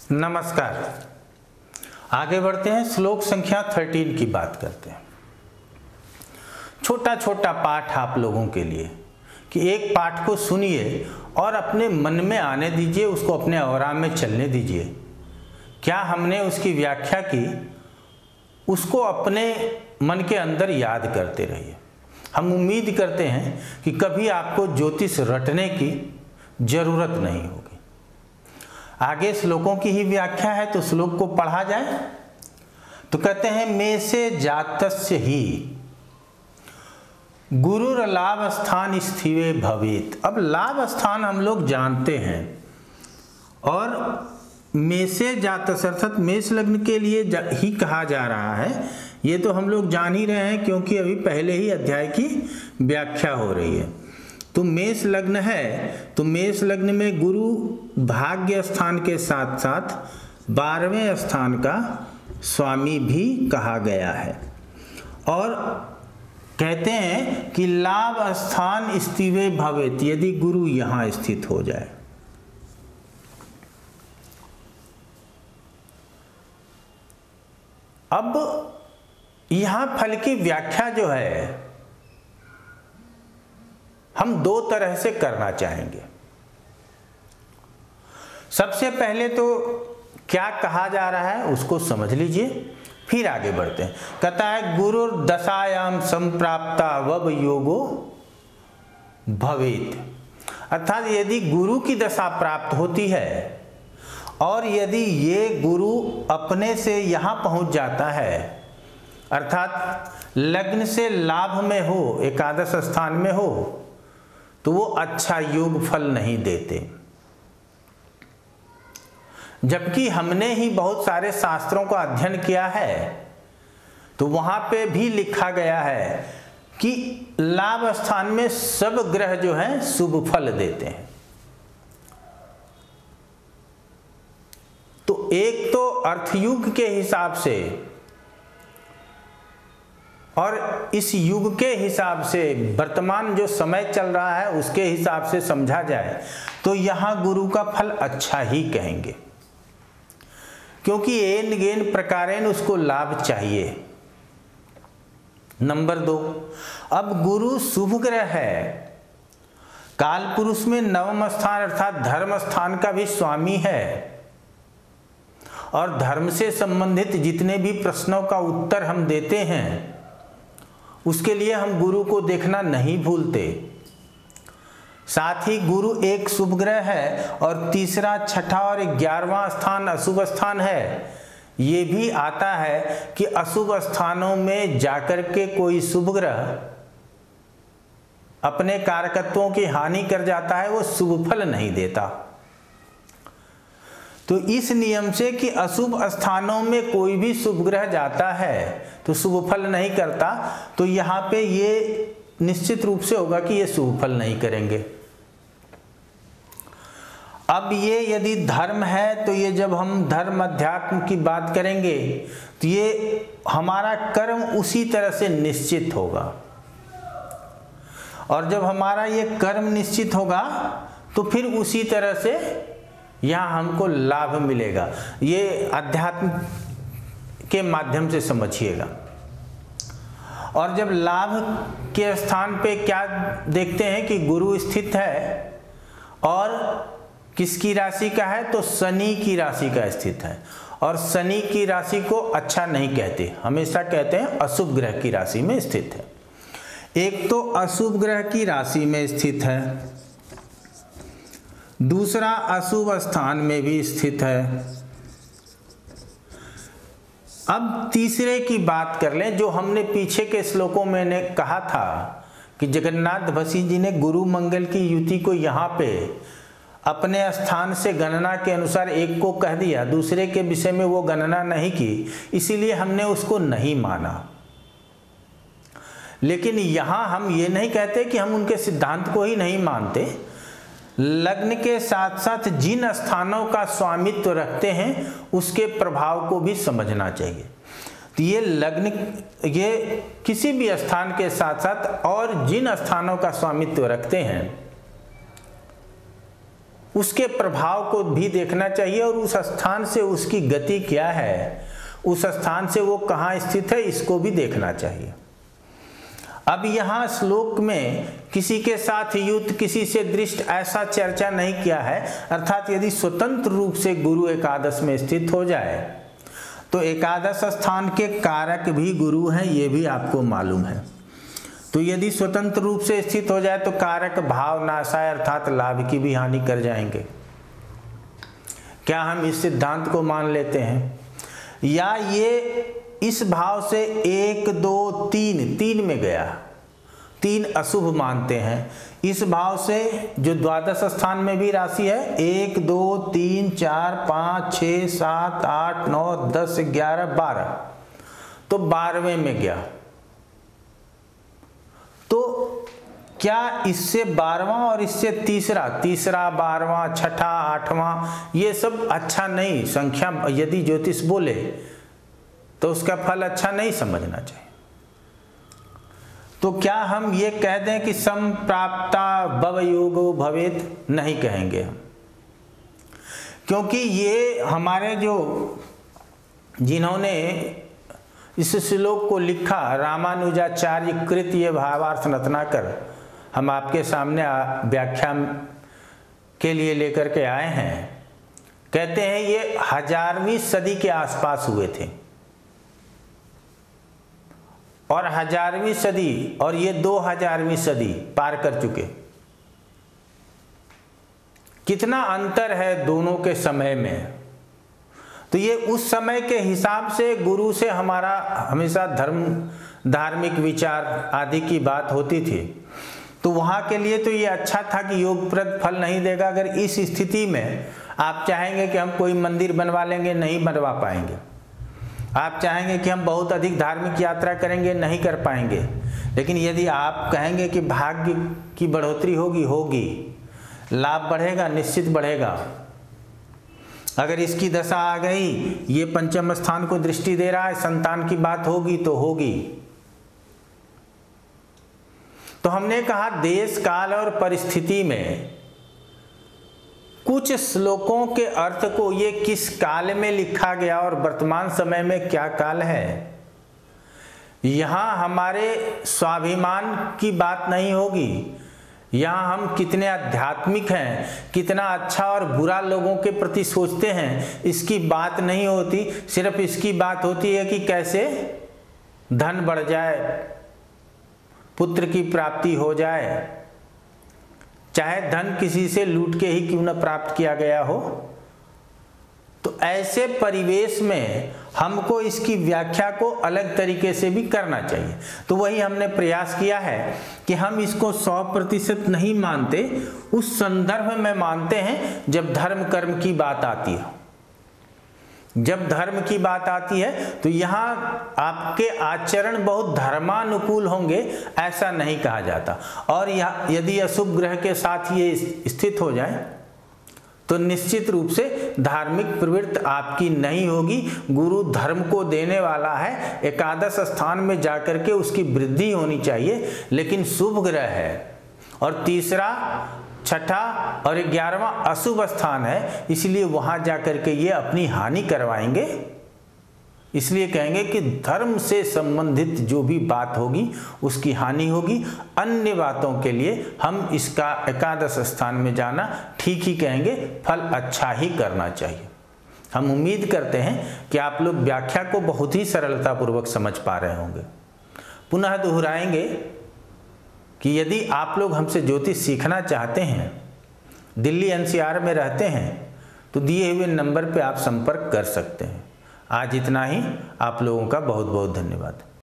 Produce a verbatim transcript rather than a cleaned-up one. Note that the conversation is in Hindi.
नमस्कार। आगे बढ़ते हैं, श्लोक संख्या तेरह की बात करते हैं। छोटा छोटा पाठ आप लोगों के लिए कि एक पाठ को सुनिए और अपने मन में आने दीजिए, उसको अपने औरा में चलने दीजिए। क्या हमने उसकी व्याख्या की, उसको अपने मन के अंदर याद करते रहिए। हम उम्मीद करते हैं कि कभी आपको ज्योतिष रटने की जरूरत नहीं होगी। आगे श्लोकों की ही व्याख्या है, तो श्लोक को पढ़ा जाए। तो कहते हैं मे से जातस्य ही गुरुर लाभ स्थान स्थिवे भवेत। अब लाभ स्थान हम लोग जानते हैं, और मेषे जातस्य अर्थात मेष लग्न के लिए ही कहा जा रहा है। ये तो हम लोग जान ही रहे हैं, क्योंकि अभी पहले ही अध्याय की व्याख्या हो रही है। तो मेष लग्न है, तो मेष लग्न में गुरु भाग्य स्थान के साथ साथ बारहवें स्थान का स्वामी भी कहा गया है। और कहते हैं कि लाभ स्थान स्थिवे भवेत, यदि गुरु यहां स्थित हो जाए। अब यहां फल की व्याख्या जो है हम दो तरह से करना चाहेंगे। सबसे पहले तो क्या कहा जा रहा है उसको समझ लीजिए, फिर आगे बढ़ते हैं। कहता है गुरु दशायाम संप्राप्ता वब योगो भवेत, अर्थात यदि गुरु की दशा प्राप्त होती है और यदि ये गुरु अपने से यहां पहुंच जाता है, अर्थात लग्न से लाभ में हो, एकादश स्थान में हो, तो वो अच्छा योग फल नहीं देते। जबकि हमने ही बहुत सारे शास्त्रों का अध्ययन किया है, तो वहां पे भी लिखा गया है कि लाभ स्थान में सब ग्रह जो हैं शुभ फल देते हैं। तो एक तो अर्थयुग के हिसाब से और इस युग के हिसाब से, वर्तमान जो समय चल रहा है उसके हिसाब से समझा जाए तो यहां गुरु का फल अच्छा ही कहेंगे, क्योंकि एन गेन प्रकारेण उसको लाभ चाहिए। नंबर दो, अब गुरु शुभ ग्रह है, काल पुरुष में नवम स्थान अर्थात धर्म स्थान का भी स्वामी है, और धर्म से संबंधित जितने भी प्रश्नों का उत्तर हम देते हैं उसके लिए हम गुरु को देखना नहीं भूलते। साथ ही गुरु एक शुभ ग्रह है और तीसरा, छठा और ग्यारहवां स्थान अशुभ स्थान है। ये भी आता है कि अशुभ स्थानों में जाकर के कोई शुभ ग्रह अपने कारकत्वों की हानि कर जाता है, वो शुभ फल नहीं देता। तो इस नियम से कि अशुभ स्थानों में कोई भी शुभ ग्रह जाता है तो शुभ फल नहीं करता, तो यहाँ पे ये निश्चित रूप से होगा कि ये शुभ फल नहीं करेंगे। अब ये यदि धर्म है, तो ये जब हम धर्म अध्यात्म की बात करेंगे तो ये हमारा कर्म उसी तरह से निश्चित होगा, और जब हमारा ये कर्म निश्चित होगा तो फिर उसी तरह से यहाँ हमको लाभ मिलेगा। ये अध्यात्म के माध्यम से समझिएगा। और जब लाभ के स्थान पे क्या देखते हैं कि गुरु स्थित है, और किसकी राशि का है, तो शनि की राशि का स्थित है। और शनि की राशि को अच्छा नहीं कहते, हमेशा कहते हैं अशुभ ग्रह की राशि में स्थित है। एक तो अशुभ ग्रह की राशि में स्थित है, दूसरा अशुभ स्थान में भी स्थित है। अब तीसरे की बात कर लें, जो हमने पीछे के श्लोकों में ने कहा था कि जगन्नाथ भसी जी ने गुरु मंगल की युति को यहाँ पे अपने स्थान से गणना के अनुसार एक को कह दिया, दूसरे के विषय में वो गणना नहीं की, इसीलिए हमने उसको नहीं माना। लेकिन यहाँ हम ये नहीं कहते कि हम उनके सिद्धांत को ही नहीं मानते। लग्न के साथ साथ जिन स्थानों का स्वामित्व रखते हैं उसके प्रभाव को भी समझना चाहिए। तो ये लग्न, ये किसी भी स्थान के साथ साथ और जिन स्थानों का स्वामित्व रखते हैं उसके प्रभाव को भी देखना चाहिए और उस स्थान से उसकी गति क्या है, उस स्थान से वो कहाँ स्थित है, इसको भी देखना चाहिए। अब यहाँ श्लोक में किसी के साथ युद्ध, किसी से दृष्ट, ऐसा चर्चा नहीं किया है। अर्थात यदि स्वतंत्र रूप से गुरु एकादश में स्थित हो जाए तो एकादश स्थान के कारक भी गुरु हैं, ये भी आपको मालूम है। तो यदि स्वतंत्र रूप से स्थित हो जाए तो कारक भाव नाशाय अर्थात लाभ की भी हानि कर जाएंगे। क्या हम इस सिद्धांत को मान लेते हैं, या ये इस भाव से एक दो तीन तीन में गया, तीन अशुभ मानते हैं। इस भाव से जो द्वादश स्थान में भी राशि है, एक दो तीन चार पाँच छः सात आठ नौ दस ग्यारह बारह, तो बारहवें में गया। तो क्या इससे बारहवां और इससे तीसरा, तीसरा बारहवां छठा आठवां, ये सब अच्छा नहीं संख्या यदि ज्योतिष बोले तो उसका फल अच्छा नहीं समझना चाहिए। तो क्या हम ये कह दें कि संप्राप्ता भवयोगो भवेत? नहीं कहेंगे हम, क्योंकि ये हमारे जो जिन्होंने इस श्लोक को लिखा, रामानुजाचार्य कृत ये भावार्थ रत्नाकर हम आपके सामने व्याख्या के लिए लेकर के आए हैं। कहते हैं ये हजारवीं सदी के आसपास हुए थे, और हजारवीं सदी और ये दो हजारवीं सदी पार कर चुके। कितना अंतर है दोनों के समय में। तो ये उस समय के हिसाब से गुरु से हमारा हमेशा धर्म, धार्मिक विचार आदि की बात होती थी। तो वहाँ के लिए तो ये अच्छा था कि योगप्रद फल नहीं देगा। अगर इस स्थिति में आप चाहेंगे कि हम कोई मंदिर बनवा लेंगे, नहीं बनवा पाएंगे। आप चाहेंगे कि हम बहुत अधिक धार्मिक यात्रा करेंगे, नहीं कर पाएंगे। लेकिन यदि आप कहेंगे कि भाग्य की बढ़ोतरी होगी होगी लाभ बढ़ेगा, निश्चित बढ़ेगा। अगर इसकी दशा आ गई, ये पंचम स्थान को दृष्टि दे रहा है, संतान की बात होगी तो होगी। तो हमने कहा देश काल और परिस्थिति में कुछ श्लोकों के अर्थ को ये किस काल में लिखा गया और वर्तमान समय में क्या काल है, यहाँ हमारे स्वाभिमान की बात नहीं होगी। यहाँ हम कितने आध्यात्मिक हैं, कितना अच्छा और बुरा लोगों के प्रति सोचते हैं, इसकी बात नहीं होती। सिर्फ इसकी बात होती है कि कैसे धन बढ़ जाए, पुत्र की प्राप्ति हो जाए, चाहे धन किसी से लूट के ही क्यों न प्राप्त किया गया हो। तो ऐसे परिवेश में हमको इसकी व्याख्या को अलग तरीके से भी करना चाहिए। तो वही हमने प्रयास किया है कि हम इसको सौ प्रतिशत नहीं मानते, उस संदर्भ में मानते हैं जब धर्म कर्म की बात आती है। जब धर्म की बात आती है तो यहाँ आपके आचरण बहुत धर्मानुकूल होंगे, ऐसा नहीं कहा जाता। और यदि अशुभ ग्रह के साथ ये स्थित हो जाए तो निश्चित रूप से धार्मिक प्रवृत्ति आपकी नहीं होगी। गुरु धर्म को देने वाला है, एकादश स्थान में जाकर के उसकी वृद्धि होनी चाहिए। लेकिन शुभ ग्रह है और तीसरा, छठा और ग्यारहवां अशुभ स्थान है, इसलिए वहां जाकर के ये अपनी हानि करवाएंगे। इसलिए कहेंगे कि धर्म से संबंधित जो भी बात होगी उसकी हानि होगी। अन्य बातों के लिए हम इसका एकादश स्थान में जाना ठीक ही कहेंगे, फल अच्छा ही करना चाहिए। हम उम्मीद करते हैं कि आप लोग व्याख्या को बहुत ही सरलतापूर्वक समझ पा रहे होंगे। पुनः दोहराएंगे कि यदि आप लोग हमसे ज्योतिष सीखना चाहते हैं, दिल्ली एन सी आर में रहते हैं, तो दिए हुए नंबर पर आप संपर्क कर सकते हैं। आज इतना ही। आप लोगों का बहुत बहुत धन्यवाद।